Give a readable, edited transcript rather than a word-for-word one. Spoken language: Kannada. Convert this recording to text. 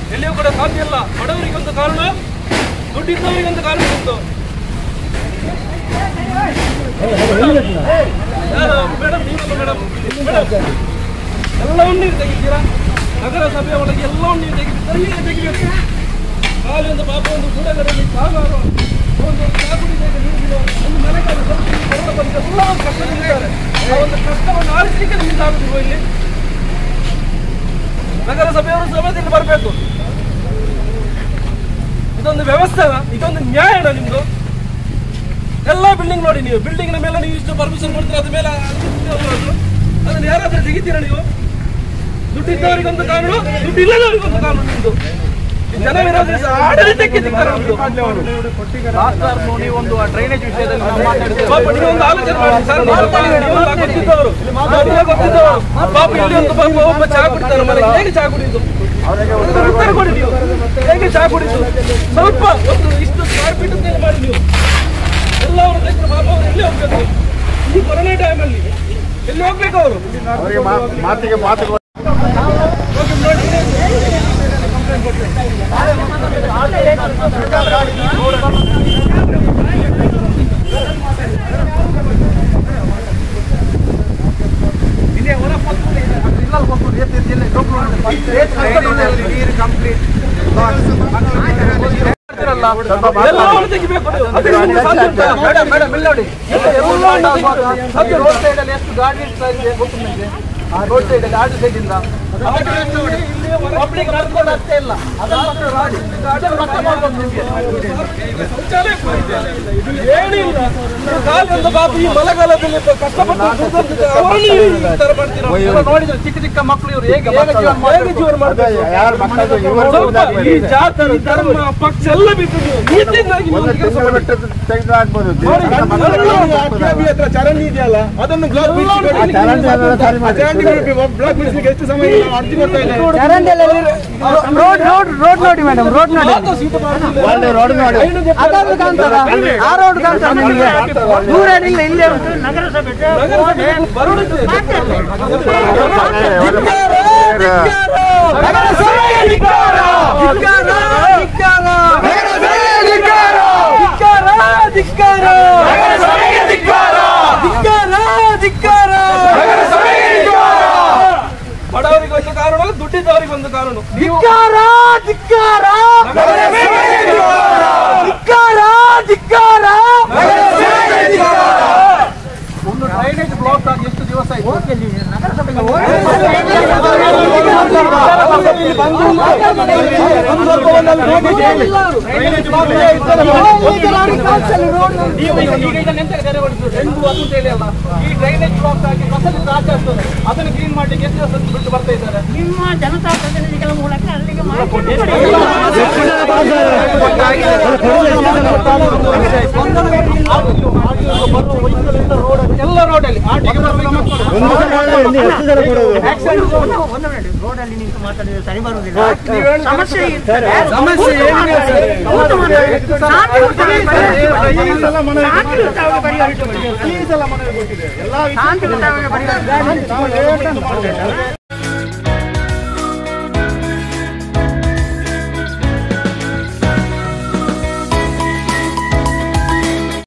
ಎಲ್ಲಿಯೂ ಕೂಡ ಸಾಧ್ಯ ಇಲ್ಲ. ಬಡವರಿಗೊಂದು ಕಾರಣ, ದುಡ್ಡಿದ್ದವರಿಗೊಂದು ಕಾರಣ ಇತ್ತು. ಮೇಡಮ್ ನೀವಲ್ಲ ಮೇಡಮ್, ಎಲ್ಲವನ್ನೂ ನೀವು ತೆಗಿತೀರಾ? ನಗರಸಭೆಯ ಒಳಗೆ ಎಲ್ಲವನ್ನೂ ನೀವು ತೆಗಿಬೇಕು. ಖಾಲಿ ಒಂದು ಪಾಪ ಒಂದು ಗುಡಗರಲ್ಲಿ ಸಾಗಾರು ಒಂದು ಒಂದು ಮನೆಗಾರ ಎಲ್ಲ ಒಂದು ಕಷ್ಟದಲ್ಲಿದ್ದಾರೆ. ಆ ಒಂದು ಕಷ್ಟವನ್ನು ಆಲಿಸಲಿಕ್ಕೆ ನಿಮ್ಗೆ ಆಗುತ್ತಿರುವ ಇಲ್ಲಿ ನಗರಸಭೆಯವರು ಸಭೆಯಲ್ಲಿ ಬರಬೇಕು. ಇದೊಂದು ವ್ಯವಸ್ಥೆನ, ಇದೊಂದು ನ್ಯಾಯನ ನಿಮ್ದು? ಎಲ್ಲ ಬಿಲ್ಡಿಂಗ್ ನೋಡಿ, ನೀವು ಬಿಲ್ಡಿಂಗ್ ನ ಮೇಲೆ ನೀವು ಇಷ್ಟು ಪರ್ಮಿಷನ್ ಕೊಡ್ತೀರಾ, ಅದ ಮೇಲೆ ಅದನ್ನು ಯಾರಾದ್ರೂ ತೆಗಿತೀರಾ ನೀವು? ದುಡ್ಡಿದ್ದವರಿಗೊಂದು ಕಾನೂನು, ದುಡ್ಡು ಇಲ್ಲದವರಿಗೊಂದು ಕಾನೂನು ನಿಮ್ದು. ಜನ ವಿರೋಧಿ ಆಡಳಿತಕ್ಕೆ ಒಂದು ಡ್ರೈನೇಜ್ ವಿಷಯದಲ್ಲಿ ಒಂದು ಆಲೋಚನೆ ಮಾಡಿ ಸರ್. ಗೊತ್ತಿದ್ದವರು ಪಾಪ ಇಲ್ಲಿ ಒಂದು ಪಾಪ ಒಬ್ಬ ಚಹಾ ಕುಡಿತಾರೆ ಮನೆ, ಹೇಗೆ ಚಹಾ ಕುಡಿಯುದು? ಉತ್ತರ ಕೊಡಿ ನೀವು, ಹೇಗೆ ಚಹಾ ಕುಡಿದು? ಸ್ವಲ್ಪ ಒಂದು ಇಷ್ಟು ಸ್ಕ್ವೇರ್ ಫೀಟ್ ಅಂತ ಮಾಡಿ ನೀವು ಎಲ್ಲವರು ರೈತರು ಪಾಪ ಅವರು ಎಲ್ಲಿ ಹೋಗ್ಬೇಕು? ಈ ಕೊರೋನಾ ಟೈಮಲ್ಲಿ ಎಲ್ಲಿ ಹೋಗ್ಬೇಕು ಅವರು? ಎಷ್ಟು ಗಾಡಿ ರೋಡ್ ಸೈಡ್ ಅಲ್ಲಿ ಆಟೋ ಸೈಡ್ ಇಂದ ಪಬ್ಲಿಕ್ ನಡ್ಕೊಂಡು ಅಷ್ಟೇ ಇಲ್ಲ, ಒಂದು ಬಾಬು ಈ ಮಳೆಗಾಲದಲ್ಲಿ ಕಷ್ಟಪಟ್ಟು ನೋಡಿದ್ರೆ ಚಿಕ್ಕ ಚಿಕ್ಕ ಮಕ್ಕಳು ಇವರು ಹೇಗೆ ಜೀವನ ಮಾಡ್ತಾರೆ? ಈ ಜಾತಿ ಧರ್ಮ ಪಕ್ಷ ಎಲ್ಲ ಬಿಟ್ಟು ಚರಂಡಿ ಇದೆಯಲ್ಲ ಅದನ್ನು ಎಷ್ಟು ಸಮಯ ಅರ್ಜಿ ಕೊಡ್ತಾ ಇದ್ದಾರೆ. ರೋಡ್ ನೋಡಿ ಮೇಡಮ್, ರೋಡ್ ನೋಡಿ, ರೋಡ್ ನೋಡಿ, ಅದೊಂದು ಕಾಣ್ತದ, ಆ ರೋಡ್ ಕಾಣ್ತದ ನಿಮಗೆ? ದೂರೇನಿಲ್ಲ, ಇಲ್ಲೇ ನಗರಸಭೆ ಬಡವರಿಗೊಂದು ಕಾರಣ, ದುಡ್ಡಿದ್ದವರಿಗೊಂದು ಕಾರಣ. ಒಂದು ಡ್ರೈನೇಜ್ ಬ್ಲಾಕ್ ಆಗಿ ಎಷ್ಟು ದಿವಸ ಆಯ್ತು? ಈ ಡ್ರೈನೇಜ್ ಬ್ಲಾಕ್ ಆಗಿ ಕಸದ ತ್ರಾಸ ಆಗ್ತದೆ, ಅದನ್ನು ಕ್ಲೀನ್ ಮಾಡ್ಲಿಕ್ಕೆ ಎಷ್ಟು ದಿವಸ ಬಿಟ್ಟು ಬರ್ತಾ ಇದ್ದಾರೆ? ನಿಮ್ಮ ಜನತಾ ಪ್ರತಿನಿಧಿಗಳ ಮೂಲಕ ಅಲ್ಲಿಗೆ ಎಲ್ಲ ರೋಡಲ್ಲಿ ರೋಡಲ್ಲಿ ನಿಂತು ಮಾತಾಡಿದ್ರೆ ಸರಿ ಬರುವುದಿಲ್ಲ. ಸಮಸ್ಯೆ